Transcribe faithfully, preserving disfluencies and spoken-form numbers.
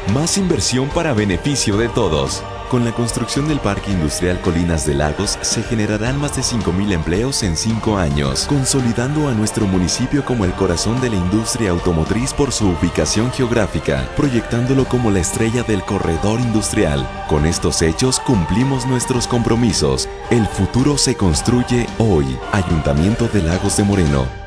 Más inversión para beneficio de todos. Con la construcción del Parque Industrial Colinas de Lagos se generarán más de cinco mil empleos en cinco años, consolidando a nuestro municipio como el corazón de la industria automotriz por su ubicación geográfica, proyectándolo como la estrella del corredor industrial. Con estos hechos cumplimos nuestros compromisos. El futuro se construye hoy. Ayuntamiento de Lagos de Moreno.